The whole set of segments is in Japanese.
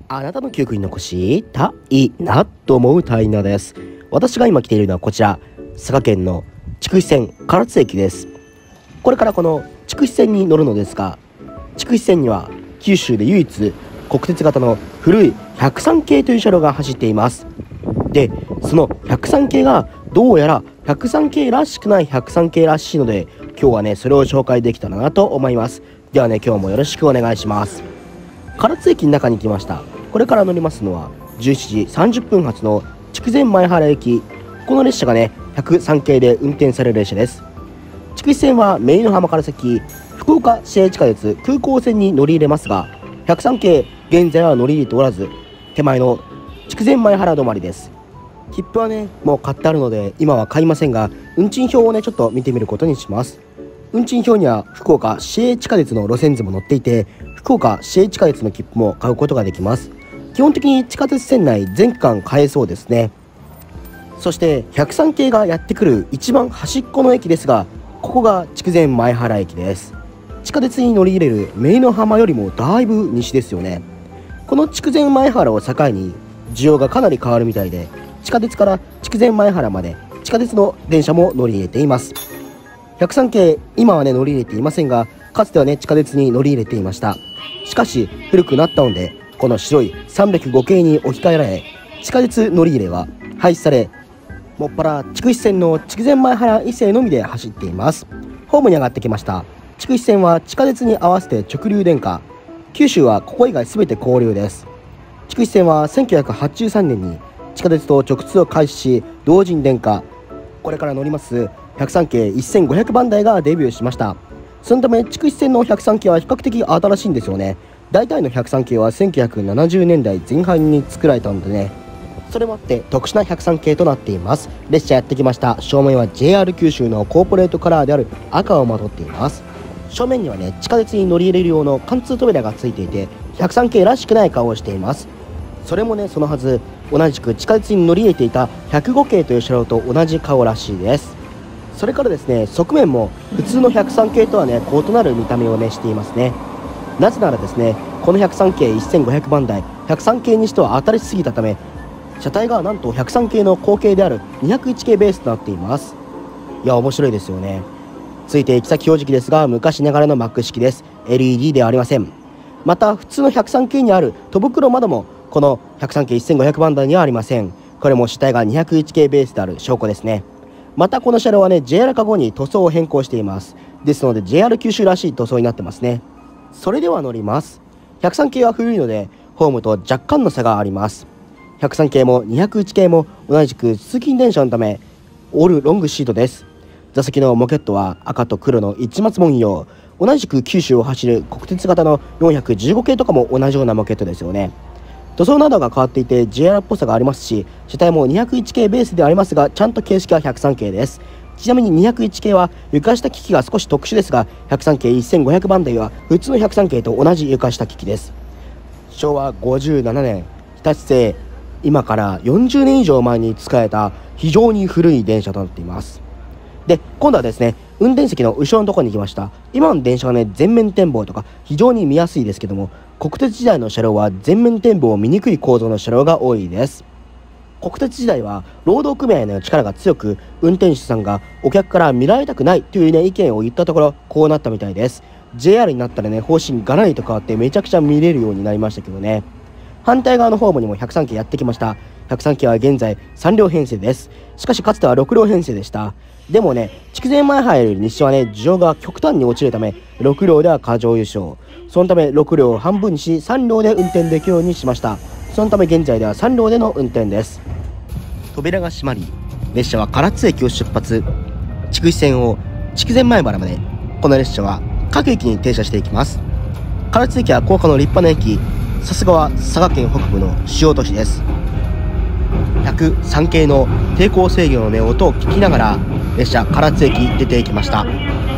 あなたの記憶に残したいなと思う隊員です。私が今来ているのはこちら、佐賀県の筑肥線唐津駅です。これからこの筑肥線に乗るのですが、筑肥線には九州で唯一国鉄型の古い103系という車両が走っています。で、その103系がどうやら103系らしくない103系らしいので、今日はねそれを紹介できたらなと思います。ではね、今日もよろしくお願いします。唐津駅の中に来ました。これから乗りますのは17時30分発の筑前前原駅。この列車がね103系で運転される列車です。筑肥線は姪の浜から先、福岡市営地下鉄空港線に乗り入れますが、103系現在は乗り入れておらず、手前の筑前前原止まりです。切符はねもう買ってあるので今は買いませんが、運賃表をねちょっと見てみることにします。運賃表には福岡市営地下鉄の路線図も載っていて、福岡市営地下鉄の切符も買うことができます。基本的に地下鉄線内全区間買えそうですね。そして103系がやってくる一番端っこの駅ですが、ここが筑前前原駅です。地下鉄に乗り入れる姪の浜よりもだいぶ西ですよね。この筑前前原を境に需要がかなり変わるみたいで、地下鉄から筑前前原まで地下鉄の電車も乗り入れています。103系今はね乗り入れていませんが、かつてはね地下鉄に乗り入れていました。しかし古くなったので、この白い305系に置き換えられ、地下鉄乗り入れは廃止され、もっぱら筑肥線の筑前前原伊勢のみで走っています。ホームに上がってきました。筑肥線は地下鉄に合わせて直流電化、九州はここ以外全て交流です。筑肥線は1983年に地下鉄と直通を開始し、同時に電化。これから乗ります103系1500番台がデビューしました。そのため筑肥線の103系は比較的新しいんですよね。大体の103系は1970年代前半に作られたのでね、それもあって特殊な103系となっています。列車やってきました。正面は JR 九州のコーポレートカラーである赤をまとっています。正面にはね地下鉄に乗り入れる用の貫通扉がついていて、103系らしくない顔をしています。それもねそのはず、同じく地下鉄に乗り入れていた105系という車両と同じ顔らしいです。それからですね、側面も普通の103系とはね異なる見た目をねしていますね。なぜならですね、この103系1500番台103系にしては新しすぎたため、車体がなんと103系の後継である201系ベースとなっています。いや面白いですよね。ついて行き先表示器ですが、昔ながらの Mac 式です。 LED ではありません。また普通の103系にある戸袋窓もこの103系1500番台にはありません。これも主体が201系ベースである証拠ですね。またこの車両はね JR 化後に塗装を変更しています。ですので JR 九州らしい塗装になってますね。それでは乗ります。103系は古いのでホームと若干の差があります。103系も201系も同じく通勤電車のためオールロングシートです。座席のモケットは赤と黒の市松文様。同じく九州を走る国鉄型の415系とかも同じようなモケットですよね。塗装などが変わっていて JR っぽさがありますし、車体も201系ベースでありますが、ちゃんと形式は103系です。ちなみに201系は床下機器が少し特殊ですが、103系1500番台は普通の103系と同じ床下機器です。昭和57年日立製、今から40年以上前に使えた非常に古い電車となっています。で、今度はですね運転席の後ろのところに来ました。今の電車はね全面展望とか非常に見やすいですけども、国鉄時代の車両は全面展望を見にくい構造の車両が多いです。国鉄時代は労働組合の力が強く、運転手さんがお客から見られたくないというね意見を言ったところ、こうなったみたいです。 JR になったらね方針がらりと変わってめちゃくちゃ見れるようになりましたけどね。反対側のホームにも103系やってきました。103系は現在3両編成です。しかしかつては6両編成でした。でもね筑前前原より西はね需要が極端に落ちるため、6両では過剰優勝。そのため6両を半分にし3両で運転できるようにしました。そのため現在では3両での運転です。扉が閉まり、列車は唐津駅を出発。筑肥線を筑前前原までこの列車は各駅に停車していきます。唐津駅は高架の立派な駅。さすがは佐賀県北部の主要都市です。103系の抵抗制御のね音を聞きながら列車唐津駅出ていきました。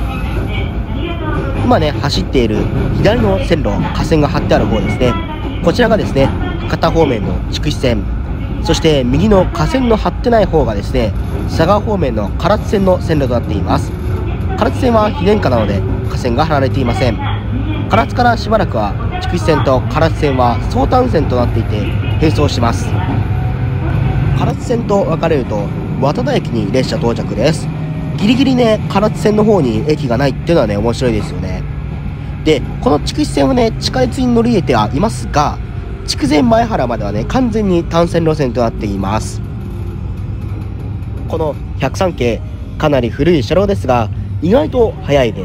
今ね走っている左の線路、架線が張ってある方ですね。こちらがですね博多方面の筑肥線、そして右の架線の張ってない方がですね佐賀方面の唐津線の線路となっています。唐津線は非電化なので架線が張られていません。唐津からしばらくは筑肥線と唐津線は相単線となっていて並走します。唐津線と分かれると渡田駅に列車到着です。ギリギリね、唐津線の方に駅がないっていうのはね、面白いですよね。で、この筑肥線はね、地下鉄に乗り入れてはいますが、筑前前原まではね、完全に単線路線となっています。この103系、かなり古い車両ですが、意外と速いです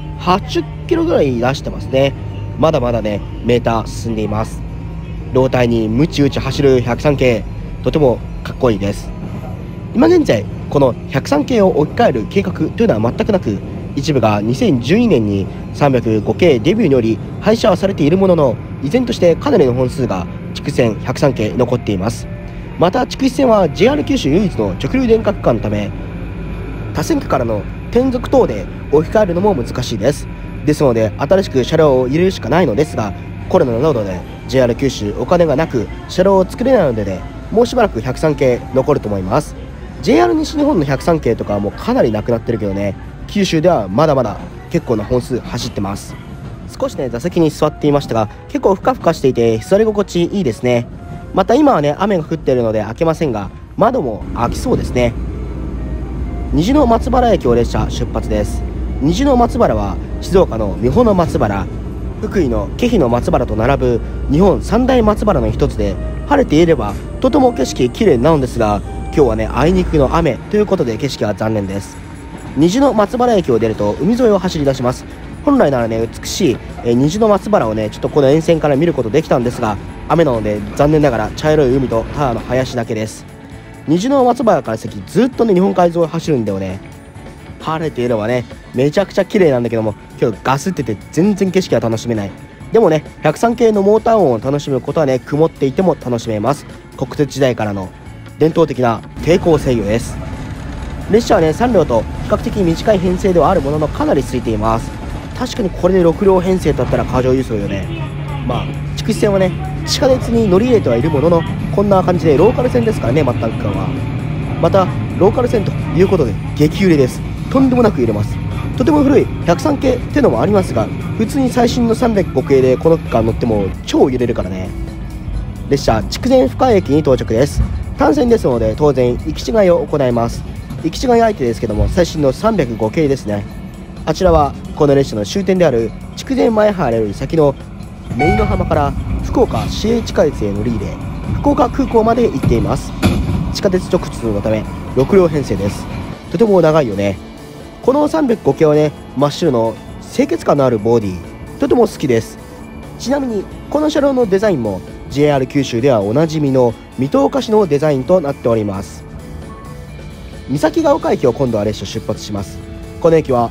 。80キロぐらい出してますね。まだまだね、メーター進んでいます。胴体にムチ打ち走る103系、とてもかっこいいです。今現在、この103系を置き換える計画というのは全くなく、一部が2012年に305系デビューにより廃車はされているものの、依然としてかなりの本数が筑前103系に残っています。また筑肥線は JR 九州唯一の直流電化区間のため、他線区からの転属等で置き換えるのも難しいです。ですので新しく車両を入れるしかないのですが、コロナなどで JR 九州お金がなく車両を作れないのでね、もうしばらく103系残ると思います。 JR 西日本の103系とかはもうかなりなくなってるけどね、九州ではまだまだ結構な本数走ってます。少しね、座席に座っていましたが、結構ふかふかしていて座り心地いいですね。また今はね、雨が降っているので開けませんが、窓も開きそうですね。虹の松原駅を列車出発です。虹の松原は静岡の三保の松原、福井の気比の松原と並ぶ日本三大松原の一つで、晴れていればとても景色綺麗なのですが、今日はね、あいにくの雨ということで景色は残念です。虹の松原駅を出ると海沿いを走り出します。本来ならね、美しい虹の松原をね、ちょっとこの沿線から見ることできたんですが、雨なので残念ながら茶色い海とただの林だけです。虹の松原から先ずっとね、日本海沿いを走るんだよね。晴れていればね、めちゃくちゃ綺麗なんだけども、今日ガスってて全然景色は楽しめない。でもね、103系のモーター音を楽しむことはね、曇っていても楽しめます。国鉄時代からの伝統的な抵抗制御です。列車はね、3両と比較的短い編成ではあるもののかなり空いています。確かにこれで6両編成だったら過剰輸送よね。まあ筑肥線はね、地下鉄に乗り入れてはいるものの、こんな感じでローカル線ですからね、末端区間は。またローカル線ということで激揺れです。とんでもなく揺れます。とても古い103系ってのもありますが、普通に最新の305系でこの区間乗っても超揺れるからね。列車筑前深井駅に到着です。単線ですので当然行き違いを行います。行き違い相手ですけども、最新の305系ですね。あちらはこの列車の終点である筑前前原より先の姪の浜から福岡市営地下鉄へ乗り入れ、福岡空港まで行っています。地下鉄直通のため6両編成です。とても長いよね。この305系はね、真っ白の清潔感のあるボディ、とても好きです。ちなみにこの車両のデザインも JR 九州ではおなじみの水戸岡市のデザインとなっております。三崎ヶ丘駅を今度は列車出発します。この駅は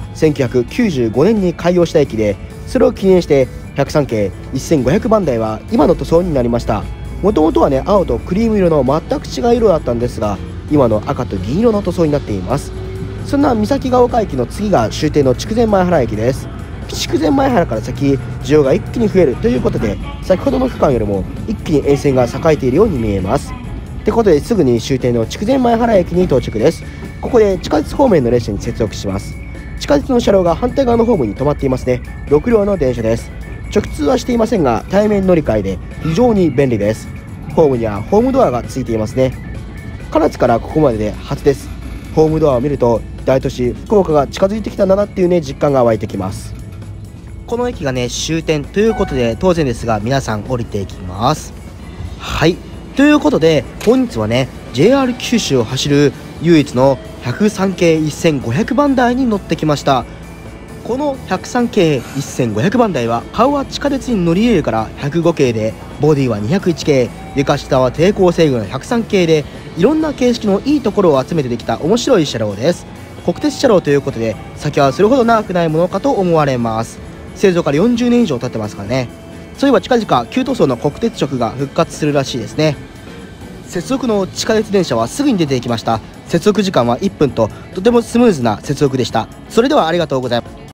1995年に開業した駅で、それを記念して103系1500番台は今の塗装になりました。もともとはね、青とクリーム色の全く違う色だったんですが、今の赤と銀色の塗装になっています。そんな三崎ヶ丘駅の次が終点の筑前前原駅です。筑前前原から先、需要が一気に増えるということで、先ほどの区間よりも一気に沿線が栄えているように見えます。ってことで、すぐに終点の筑前前原駅に到着です。ここで地下鉄方面の列車に接続します。地下鉄の車両が反対側のホームに止まっていますね。6両の電車です。直通はしていませんが、対面乗り換えで非常に便利です。ホームにはホームドアがついていますね。唐津からここまでで初です。ホームドアを見ると大都市福岡が近づいてきたんだなっていうね、実感が湧いてきます。この駅がね、終点ということで当然ですが、皆さん降りていきます。はい、ということで本日はね、 JR 九州を走る唯一の103系1500番台に乗ってきました。この103系1500番台は顔は地下鉄に乗り入れるから105系で、ボディは201系、床下は抵抗制御の103系で、いろんな形式のいいところを集めてできた面白い車両です。国鉄車両ということで先はそれほど長くないものかと思われます。製造から40年以上経ってますからね。そういえば近々旧塗装の国鉄色が復活するらしいですね。接続の地下鉄電車はすぐに出ていきました。接続時間は1分と、とてもスムーズな接続でした。それではありがとうございます。